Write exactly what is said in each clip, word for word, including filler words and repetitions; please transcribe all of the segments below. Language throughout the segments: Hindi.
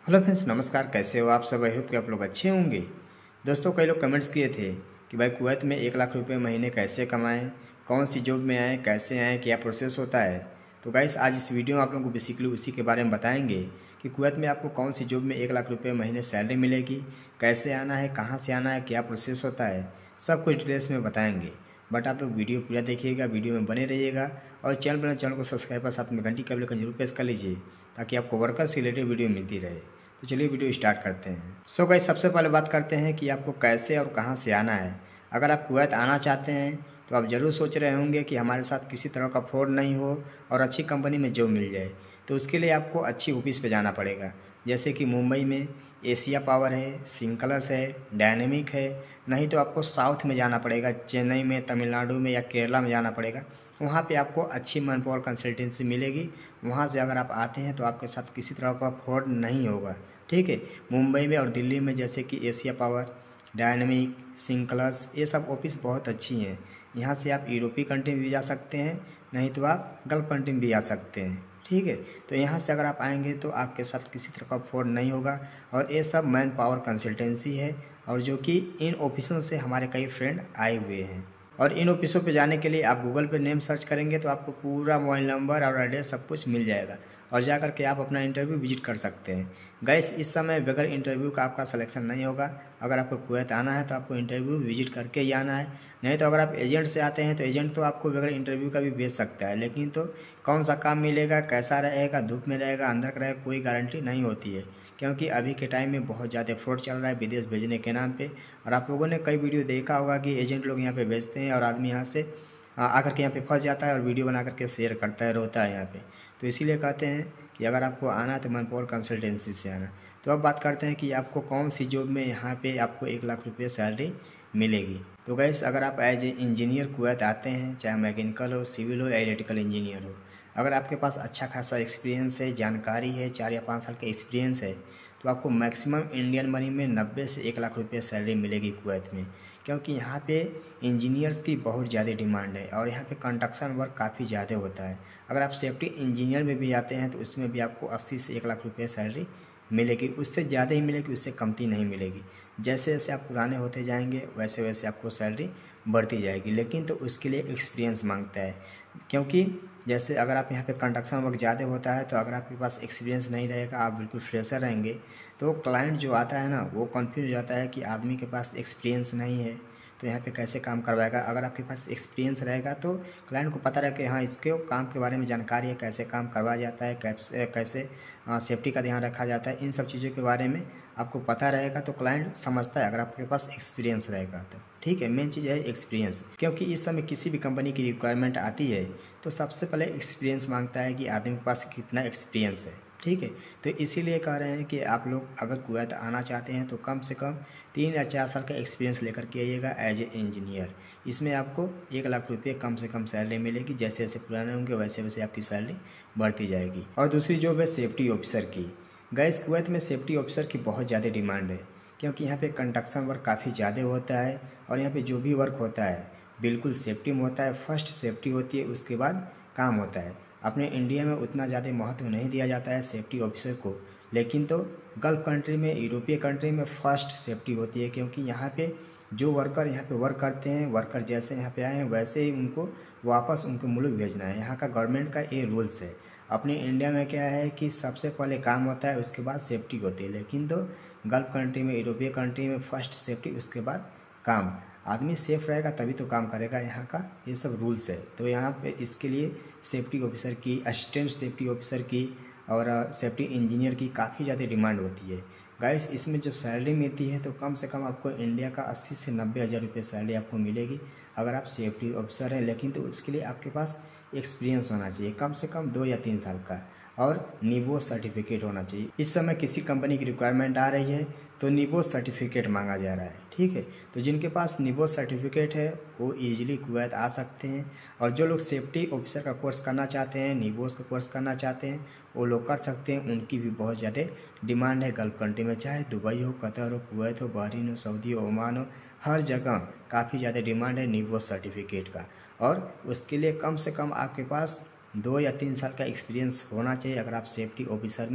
हेलो फ्रेंड्स, नमस्कार। कैसे हो आप सब? आई होप कि आप लोग अच्छे होंगे। दोस्तों, कई लोग कमेंट्स किए थे कि भाई कुवैत में एक लाख रुपए महीने कैसे कमाएं, कौन सी जॉब में आएँ, कैसे आएँ, क्या प्रोसेस होता है। तो गाइस, आज इस वीडियो में आप लोगों को बेसिकली उसी के बारे में बताएंगे कि कुवैत में आपको कौन सी जॉब में एक लाख रुपये महीने सैलरी मिलेगी, कैसे आना है, कहाँ से आना है, क्या प्रोसेस होता है, सब कुछ डिटेल्स में बताएँगे। बट आप लोग वीडियो पूरा देखिएगा, वीडियो में बने रहिएगा और चैनल बना चैनल को सब्सक्राइब कर साथ में घंटी का बेल आइकन जरूर प्रेस कर लीजिए ताकि आपको वर्कर से रिलेटेड वीडियो मिलती रहे। तो चलिए वीडियो स्टार्ट करते हैं। सो गाइस, सबसे पहले बात करते हैं कि आपको कैसे और कहां से आना है। अगर आप कुवैत आना चाहते हैं तो आप ज़रूर सोच रहे होंगे कि हमारे साथ किसी तरह का फ्रॉड नहीं हो और अच्छी कंपनी में जॉब मिल जाए। तो उसके लिए आपको अच्छी ऑफिस पे जाना पड़ेगा, जैसे कि मुंबई में एशिया पावर है, सिंकलस है, डायनेमिक है। नहीं तो आपको साउथ में जाना पड़ेगा, चेन्नई में, तमिलनाडु में या केरला में जाना पड़ेगा। वहाँ पे आपको अच्छी मैन पावर कंसल्टेंसी मिलेगी। वहाँ से अगर आप आते हैं तो आपके साथ किसी तरह का फ्रॉड नहीं होगा। ठीक है। मुंबई में और दिल्ली में जैसे कि एशिया पावर, डायनेमिक, सिंकलस, ये सब ऑफिस बहुत अच्छी हैं। यहाँ से आप यूरोपीय कंट्री में भी जा सकते हैं, नहीं तो आप गल्फ कंट्री में भी आ सकते हैं। ठीक है। तो यहाँ से अगर आप आएंगे तो आपके साथ किसी तरह का फ्रॉड नहीं होगा। और ये सब मैन पावर कंसल्टेंसी है, और जो कि इन ऑफिसों से हमारे कई फ्रेंड आए हुए हैं। और इन ऑफिसों पे जाने के लिए आप गूगल पे नेम सर्च करेंगे तो आपको पूरा मोबाइल नंबर और एड्रेस सब कुछ मिल जाएगा, और जा कर के आप अपना इंटरव्यू विजिट कर सकते हैं। गैस, इस समय बगैर इंटरव्यू का आपका सिलेक्शन नहीं होगा। अगर आपको कुवैत आना है तो आपको इंटरव्यू विजिट करके ही आना है। नहीं तो अगर आप एजेंट से आते हैं तो एजेंट तो आपको बगैर इंटरव्यू का भी भेज सकता है, लेकिन तो कौन सा काम मिलेगा, कैसा रहेगा, धूप में रहेगा, अंदर का रहेगा, कोई गारंटी नहीं होती है। क्योंकि अभी के टाइम में बहुत ज़्यादा फ्रॉड चल रहा है विदेश भेजने के नाम पे। और आप लोगों ने कई वीडियो देखा होगा कि एजेंट लोग यहाँ पे भेजते हैं और आदमी यहाँ से आकर के यहाँ पे फंस जाता है और वीडियो बना करके शेयर करता है, रोता है यहाँ पे। तो इसीलिए कहते हैं कि अगर आपको आना है तो मैन पावर कंसल्टेंसी से आना। तो अब बात करते हैं कि आपको कौन सी जॉब में यहाँ पे आपको एक लाख रुपये सैलरी मिलेगी। तो गैस, अगर आप एज ए इंजीनियर कुवैत आते हैं, चाहे मैकेनिकल हो, सिविल हो या इलेक्ट्रिकल इंजीनियर हो, अगर आपके पास अच्छा खासा एक्सपीरियंस है, जानकारी है, चार या पाँच साल का एक्सपीरियंस है, तो आपको मैक्सिमम इंडियन मनी में नब्बे से एक लाख रुपये सैलरी मिलेगी कुवैत में। क्योंकि यहाँ पे इंजीनियर्स की बहुत ज़्यादा डिमांड है और यहाँ पे कंस्ट्रक्शन वर्क काफ़ी ज़्यादा होता है। अगर आप सेफ्टी इंजीनियर में भी आते हैं तो उसमें भी आपको अस्सी से एक लाख रुपये सैलरी मिलेगी। उससे ज़्यादा ही मिलेगी, उससे कमती नहीं मिलेगी। जैसे जैसे आप पुराने होते जाएंगे वैसे वैसे आपको सैलरी बढ़ती जाएगी, लेकिन तो उसके लिए एक्सपीरियंस मांगता है। क्योंकि जैसे अगर आप यहाँ पे कंस्ट्रक्शन वर्क ज़्यादा होता है तो अगर आपके पास एक्सपीरियंस नहीं रहेगा, आप बिल्कुल फ्रेशर रहेंगे, तो क्लाइंट जो आता है ना वो कंफ्यूज हो जाता है कि आदमी के पास एक्सपीरियंस नहीं है तो यहाँ पे कैसे काम करवाएगा। अगर आपके पास एक्सपीरियंस रहेगा तो क्लाइंट को पता रहे कि हाँ, इसके काम के बारे में जानकारी है, कैसे काम करवाया जाता है, कैसे कैसे सेफ्टी का ध्यान रखा जाता है, इन सब चीज़ों के बारे में आपको पता रहेगा तो क्लाइंट समझता है अगर आपके पास एक्सपीरियंस रहेगा तो। ठीक है, मेन चीज़ है एक्सपीरियंस। क्योंकि इस समय किसी भी कंपनी की रिक्वायरमेंट आती है तो सबसे पहले एक्सपीरियंस मांगता है कि आदमी के पास कितना एक्सपीरियंस है। ठीक है। तो इसीलिए कह रहे हैं कि आप लोग अगर कुवैत आना चाहते हैं तो कम से कम तीन या चार साल का एक्सपीरियंस लेकर के आइएगा एज ए इंजीनियर। इसमें आपको एक लाख रुपये कम से कम सैलरी मिलेगी। जैसे जैसे पुराने होंगे वैसे वैसे आपकी सैलरी बढ़ती जाएगी। और दूसरी जॉब है सेफ्टी ऑफिसर की। गैस, कुवैत में सेफ्टी ऑफिसर की बहुत ज़्यादा डिमांड है, क्योंकि यहाँ पे कंस्ट्रक्शन वर्क काफ़ी ज़्यादा होता है और यहाँ पे जो भी वर्क होता है बिल्कुल सेफ्टी में होता है। फर्स्ट सेफ्टी होती है, उसके बाद काम होता है। अपने इंडिया में उतना ज़्यादा महत्व नहीं दिया जाता है सेफ्टी ऑफिसर को, लेकिन तो गल्फ कंट्री में, यूरोपीय कंट्री में फर्स्ट सेफ्टी होती है। क्योंकि यहाँ पे जो वर्कर यहाँ पे वर्क करते हैं, वर्कर जैसे यहाँ पे आए हैं वैसे ही उनको वापस उनके मुल्क भेजना है। यहाँ का गवर्नमेंट का ये रूल्स है। अपने इंडिया में क्या है कि सबसे पहले काम होता है, उसके बाद सेफ्टी होती है, लेकिन तो गल्फ कंट्री में, यूरोपीय कंट्री में फर्स्ट सेफ्टी, उसके बाद काम। आदमी सेफ रहेगा तभी तो काम करेगा, यहाँ का ये सब रूल्स है। तो यहाँ पे इसके लिए सेफ्टी ऑफिसर की, असिस्टेंट सेफ्टी ऑफिसर की और सेफ्टी इंजीनियर की काफ़ी ज़्यादा डिमांड होती है। गाइस, इसमें जो सैलरी मिलती है तो कम से कम आपको इंडिया का अस्सी से नब्बे हज़ार रुपये सैलरी आपको मिलेगी अगर आप सेफ्टी ऑफिसर हैं। लेकिन तो उसके लिए आपके पास एक्सपीरियंस होना चाहिए, कम से कम दो या तीन साल का, और नीबो सर्टिफिकेट होना चाहिए। इस समय किसी कंपनी की रिक्वायरमेंट आ रही है तो नीबो सर्टिफिकेट मांगा जा रहा है। ठीक है। तो जिनके पास नीबो सर्टिफिकेट है वो ईजिली कुवैत आ सकते हैं। और जो लोग सेफ्टी ऑफिसर का कोर्स करना चाहते हैं, नीबोस का कोर्स करना चाहते हैं, वो लोग कर सकते हैं। उनकी भी बहुत ज़्यादा डिमांड है गल्फ कंट्री में, चाहे दुबई हो, कतर हो, कुवैत हो, बहरीन हो, सऊदी हो, ओमान हो, हर जगह काफ़ी ज़्यादा डिमांड है नीबो सर्टिफिकेट का। और उसके लिए कम से कम आपके पास दो या तीन साल का एक्सपीरियंस होना चाहिए अगर आप सेफ्टी ऑफिसर में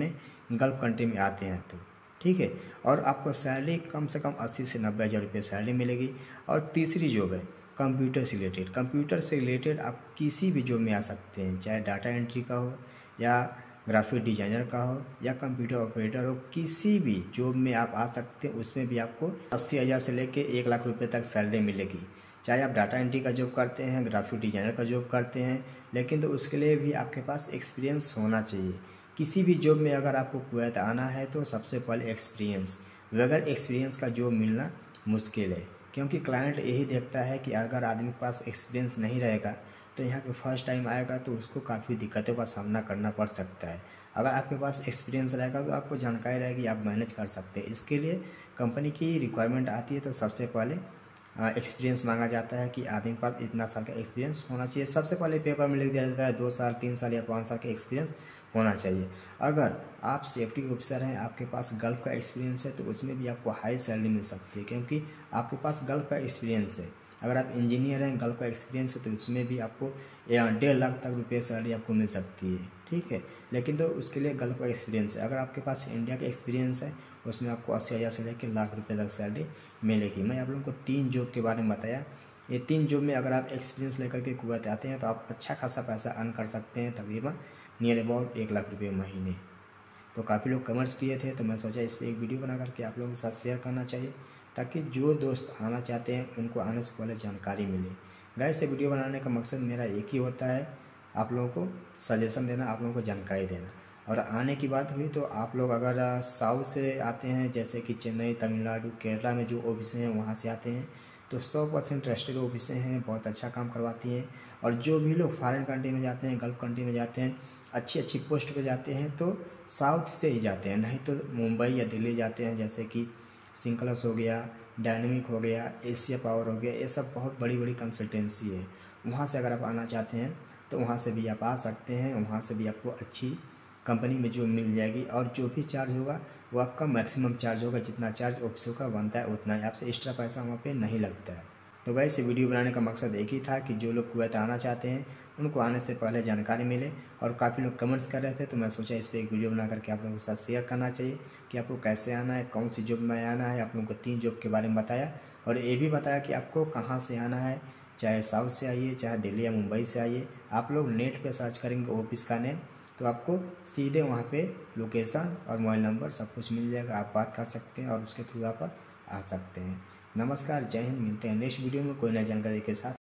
गल्फ़ कंट्री में आते हैं तो, ठीक है। और आपको सैलरी कम से कम अस्सी से नब्बे हज़ार रुपये सैलरी मिलेगी। और तीसरी जॉब है कंप्यूटर से रिलेटेड। कंप्यूटर से रिलेटेड आप किसी भी जॉब में आ सकते हैं, चाहे डाटा एंट्री का हो या ग्राफिक डिज़ाइनर का हो या कंप्यूटर ऑपरेटर हो, किसी भी जॉब में आप आ सकते हैं। उसमें भी आपको अस्सी हज़ार से लेके एक लाख रुपए तक सैलरी मिलेगी। चाहे आप डाटा एंट्री का जॉब करते हैं, ग्राफिक डिज़ाइनर का जॉब करते हैं, लेकिन तो उसके लिए भी आपके पास एक्सपीरियंस होना चाहिए। किसी भी जॉब में अगर आपको कुवैत आना है तो सबसे पहले एक्सपीरियंस, बगैर एक्सपीरियंस का जॉब मिलना मुश्किल है, क्योंकि क्लाइंट यही देखता है कि अगर आदमी के पास एक्सपीरियंस नहीं रहेगा तो यहाँ पे फर्स्ट टाइम आएगा तो उसको काफ़ी दिक्कतों का सामना करना पड़ सकता है। अगर आपके पास एक्सपीरियंस रहेगा तो आपको जानकारी रहेगी, आप मैनेज कर सकते हैं। इसके लिए कंपनी की रिक्वायरमेंट आती है तो सबसे पहले एक्सपीरियंस मांगा जाता है कि आदमी के पास इतना साल का एक्सपीरियंस होना चाहिए। सबसे पहले पेपर में लिख दिया जाता है दो साल तीन साल या पाँच साल का एक्सपीरियंस होना चाहिए। अगर आप सेफ्टी ऑफिसर हैं, आपके पास गल्फ़ का एक्सपीरियंस है तो उसमें भी आपको हाई सैलरी मिल सकती है, क्योंकि आपके पास गल्फ़ का एक्सपीरियंस है। अगर आप इंजीनियर हैं, गल्फ़ का एक्सपीरियंस है तो उसमें भी आपको डेढ़ लाख तक रुपये सैलरी आपको मिल सकती है, ठीक है। लेकिन तो उसके लिए गल्फ़ का एक्सपीरियंस है। अगर आपके पास इंडिया का एक्सपीरियंस है उसमें आपको अस्सी हज़ार से लेकर लाख रुपये तक सैलरी मिलेगी। मैं आप लोगों को तीन जॉब के बारे में बताया। ये तीन जॉब में अगर आप एक्सपीरियंस लेकर के कुवैत आते हैं तो आप अच्छा खासा पैसा अर्न कर सकते हैं, तकरीबन नियर अबाउट एक लाख रुपये महीने। तो काफ़ी लोग कमेंट्स किए थे तो मैं सोचा इस पर एक वीडियो बना करके आप लोगों के साथ शेयर करना चाहिए, ताकि जो दोस्त आना चाहते हैं उनको आने से पहले जानकारी मिले। गाइस, ये वीडियो बनाने का मकसद मेरा एक ही होता है, आप लोगों को सजेशन देना, आप लोगों को जानकारी देना। और आने की बात हुई तो आप लोग अगर साउथ से आते हैं, जैसे कि चेन्नई, तमिलनाडु, केरला में जो ऑफिसें हैं वहाँ से आते हैं तो सौ परसेंट ट्रस्टेड ऑफिसें हैं, बहुत अच्छा काम करवाती हैं। और जो भी लोग फॉरेन कंट्री में जाते हैं, गल्फ़ कंट्री में जाते हैं, अच्छी अच्छी पोस्ट पे जाते हैं तो साउथ से ही जाते हैं, नहीं तो मुंबई या दिल्ली जाते हैं, जैसे कि सिंक्लस हो गया, डायनेमिक हो गया, एशिया पावर हो गया। ये सब बहुत बड़ी बड़ी कंसल्टेंसी है। वहाँ से अगर आप आना चाहते हैं तो वहाँ से भी आप आ सकते हैं। वहाँ से भी आपको अच्छी कंपनी में जो मिल जाएगी, और जो भी चार्ज होगा वो आपका मैक्सिमम चार्ज होगा। जितना चार्ज ऑफिसों का बनता है उतना ही, आपसे एक्स्ट्रा पैसा वहाँ पे नहीं लगता है। तो वैसे वीडियो बनाने का मकसद एक ही था कि जो लोग कुवैत आना चाहते हैं उनको आने से पहले जानकारी मिले। और काफ़ी लोग कमेंट्स कर रहे थे तो मैं सोचा इस पर एक वीडियो बना करके आप लोगों के साथ शेयर करना चाहिए कि आपको कैसे आना है, कौन सी जॉब में आना है। आप लोगों को तीन जॉब के बारे में बताया और ये भी बताया कि आपको कहाँ से आना है, चाहे साउथ से आइए, चाहे दिल्ली या मुंबई से आइए। आप लोग नेट पर सर्च करेंगे ऑफिस का नेम तो आपको सीधे वहाँ पे लोकेशन और मोबाइल नंबर सब कुछ मिल जाएगा। आप बात कर सकते हैं और उसके थ्रू आप आ सकते हैं। नमस्कार, जय हिंद। मिलते हैं नेक्स्ट वीडियो में कोई नई जानकारी के साथ।